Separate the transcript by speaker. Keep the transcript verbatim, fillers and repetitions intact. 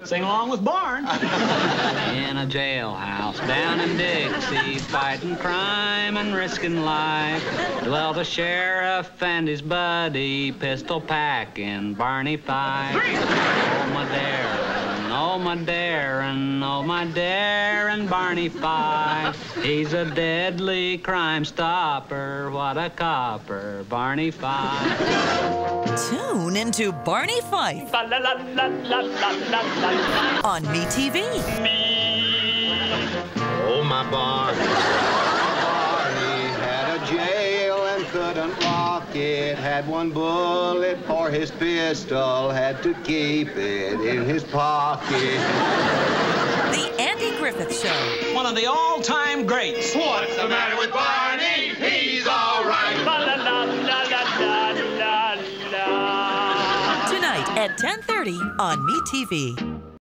Speaker 1: Sing along with Barn.
Speaker 2: In a jailhouse down in Dixie, fighting crime and risking life, dwelt a sheriff and his buddy, pistol packing Barney Fife. Oh, my Darrin, oh, my Darrin, oh, my Darrin, Barney Fife. He's a deadly crime stopper, what a copper, Barney Fife.
Speaker 3: Tune into Barney Fife on Me T V.
Speaker 4: Oh, my Barney. Barney had a jail and couldn't lock it. Had one bullet for his pistol, had to keep it in his pocket.
Speaker 3: The Andy Griffith Show.
Speaker 1: One of the all-time greats.
Speaker 4: What's the matter with Barney? He's all right.
Speaker 3: Tonight at ten thirty on Me T V.